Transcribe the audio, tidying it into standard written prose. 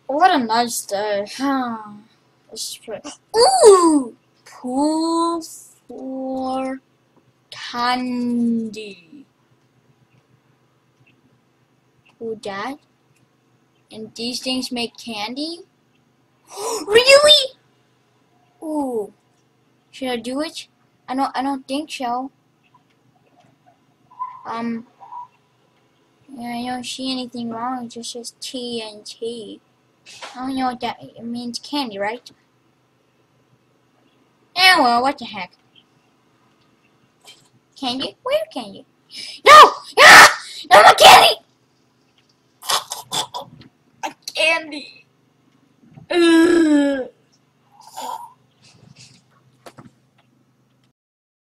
What a nice day. Let's try. Ooh! Pull for candy. Pull that. And these things make candy? Really? Ooh. Should I do it? I don't think so. Yeah, I don't see anything wrong. It just says TNT. I don't know what that it means. Candy, right? Yeah, well, what the heck? Candy? Where candy? No! Ah! No more candy! A candy!